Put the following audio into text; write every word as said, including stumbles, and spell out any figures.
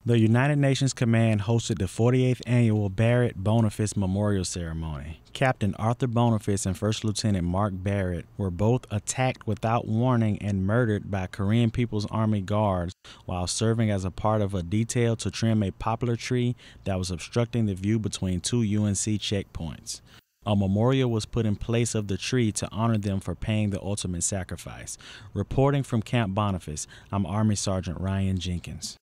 The United Nations Command hosted the forty-eighth Annual Barrett Bonifas Memorial Ceremony. Captain Arthur Bonifas and First Lieutenant Mark Barrett were both attacked without warning and murdered by Korean People's Army guards while serving as a part of a detail to trim a poplar tree that was obstructing the view between two U N C checkpoints. A memorial was put in place of the tree to honor them for paying the ultimate sacrifice. Reporting from Camp Bonifas, I'm Army Sergeant Ryan Jenkins.